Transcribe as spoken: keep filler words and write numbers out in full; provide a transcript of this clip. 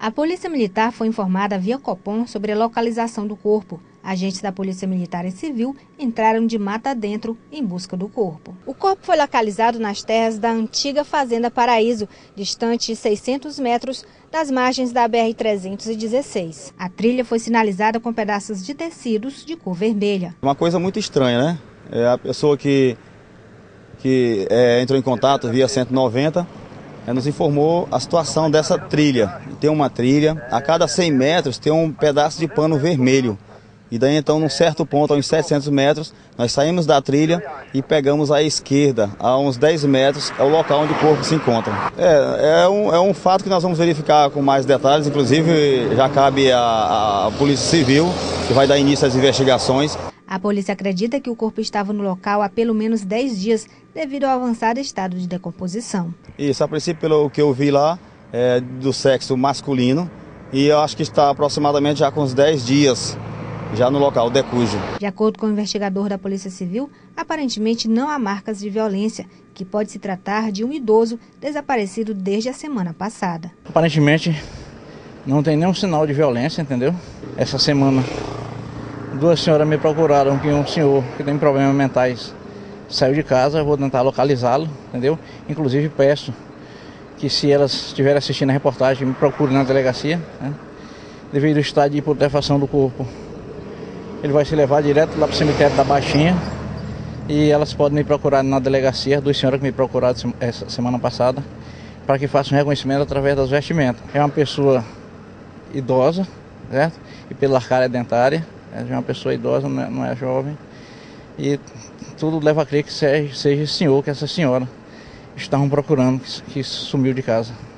A Polícia Militar foi informada via Copom sobre a localização do corpo. Agentes da Polícia Militar e Civil entraram de mata dentro em busca do corpo. O corpo foi localizado nas terras da antiga Fazenda Paraíso, distante seiscentos metros das margens da B R trezentos e dezesseis. A trilha foi sinalizada com pedaços de tecidos de cor vermelha. Uma coisa muito estranha, né? É a pessoa que, que é, entrou em contato via cento e noventa, é, nos informou a situação dessa trilha. Tem uma trilha, a cada cem metros tem um pedaço de pano vermelho. E daí então, num certo ponto, a uns setecentos metros, nós saímos da trilha e pegamos à esquerda, a uns dez metros, é o local onde o corpo se encontra. É, é, um, é um fato que nós vamos verificar com mais detalhes, inclusive já cabe à Polícia Civil, que vai dar início às investigações. A polícia acredita que o corpo estava no local há pelo menos dez dias, devido ao avançado estado de decomposição. Isso, a princípio, pelo que eu vi lá, é do sexo masculino, e eu acho que está aproximadamente já com uns dez dias. Já no local, decúbito. De acordo com o investigador da Polícia Civil, aparentemente não há marcas de violência, que pode se tratar de um idoso desaparecido desde a semana passada. Aparentemente não tem nenhum sinal de violência, entendeu? Essa semana duas senhoras me procuraram que um senhor que tem problemas mentais saiu de casa, eu vou tentar localizá-lo, entendeu? Inclusive peço que, se elas estiverem assistindo a reportagem, me procurem na delegacia, né? Devido ao estado de putrefação do corpo, ele vai se levar direto lá para o cemitério da Baixinha e elas podem me procurar na delegacia, duas senhoras que me procuraram essa semana passada, para que façam um reconhecimento através das vestimentas. É uma pessoa idosa, certo? E pela arcária dentária, é uma pessoa idosa, não é, não é jovem. E tudo leva a crer que seja, seja esse senhor, que essa senhora estavam procurando, que, que sumiu de casa.